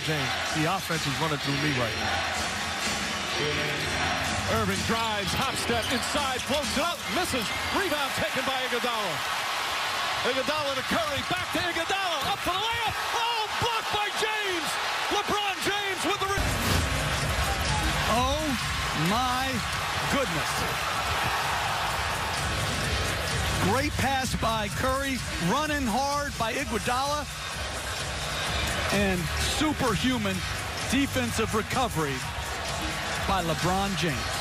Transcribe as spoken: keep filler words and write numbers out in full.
James. The offense is running through me right now. Irving drives, hop step inside, floats it up, misses. Rebound taken by Iguodala. Iguodala to Curry, back to Iguodala, up for the layup. Oh, blocked by James. LeBron James with the... Oh, my goodness. Great pass by Curry, running hard by Iguodala, and superhuman defensive recovery by LeBron James.